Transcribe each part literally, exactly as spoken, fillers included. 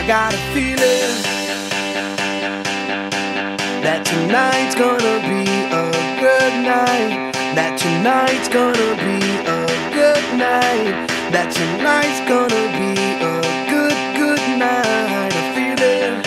got a feeling that tonight's gonna be a good night. That tonight's gonna be a good night. That tonight's gonna be a good, good night. A feeling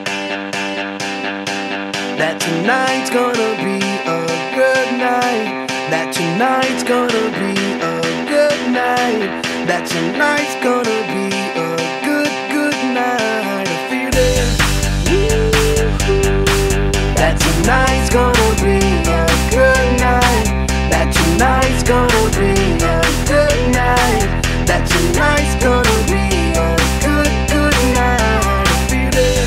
that tonight's gonna be a good night. That tonight's gonna be a good night. That tonight's gonna be a good, good night. A feeling that tonight's gonna be a good night. That tonight's gonna be a good night. That tonight's gonna be a good, good night. A feeling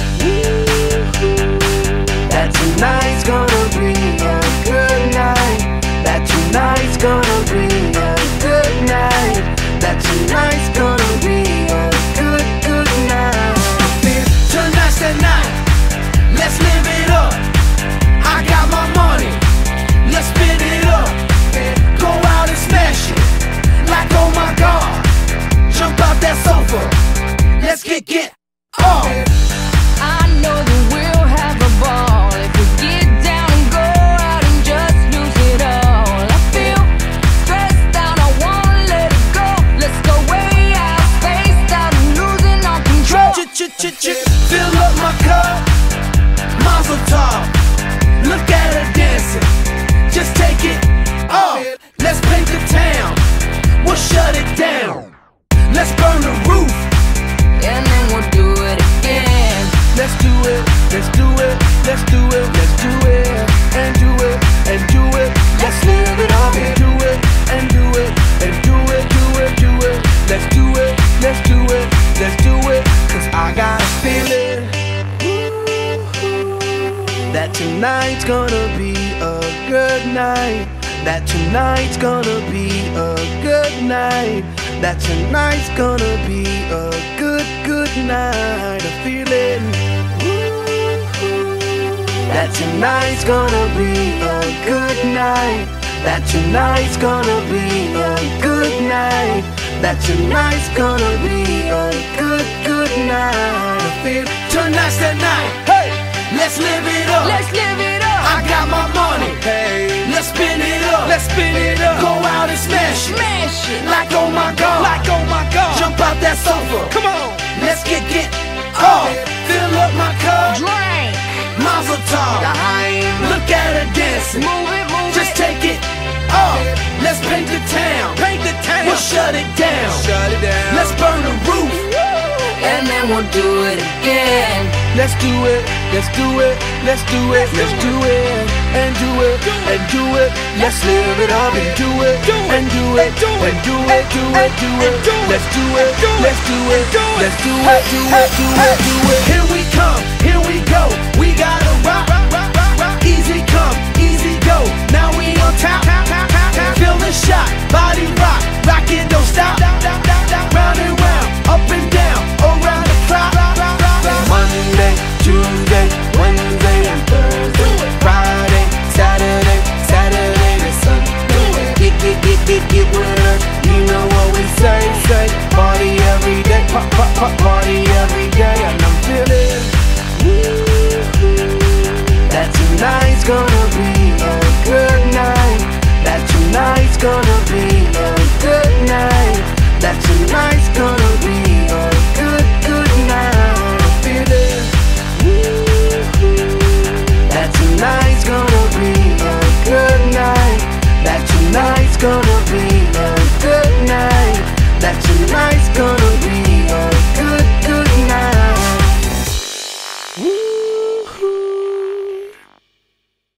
that tonight's gonna be a good night. That tonight's gonna be a good night. That tonight's gonna be a good, good night. I feel tonight's the night. Let's live it up. I got my money. Let's spin it up. Go out and smash it. Like oh my God. Jump out that sofa. Let's get get off. I know that we'll have a ball if we get down and go out and just lose it all. I feel stressed out, I wanna let it go. Let's go way out, spaced out and losing all control. Ch-ch-ch-ch, fill up my cup. Mazel tov. Look at her dancing. Just take it off. Let's paint the town. We'll shut it down. Let's burn the roof. And then we'll do it again. Let's do it, let's do it, let's do it, let's do it, and do it, and do it. Let's live it up and do it, and do it, and do it, do it, do it. Let's do it, let's do it, let's do it. Cause I got a feeling that tonight's gonna be a good night. That tonight's gonna be a good night. That tonight's gonna be a good, good night. A feeling that tonight's gonna be a good night. That tonight's gonna be a good night. That tonight's gonna be a good, good night. I feel tonight's the night. Hey, let's live it up. Let's live it up. I got my money. Hey, let's spin it up. Let's spin it up. Go out and smash it. Smash it. Like oh my God. Like oh my God. Jump out that sofa. Come on. Let's get get off. Fill up my cup. Drink. Mazel tov. Look at her dancing. Move it, move Just it. take it off. Let's paint the town. Paint the town. We'll shut it down. Shut it down. Let's burn the roof. And then we'll do it again. Let's do it, let's do it, let's do it, let's do it, and do it, and do it. Let's live it up and do it, and do it, and do it, do it, do it. Let's do it, let's do it, let's do it, do it, do it, do it.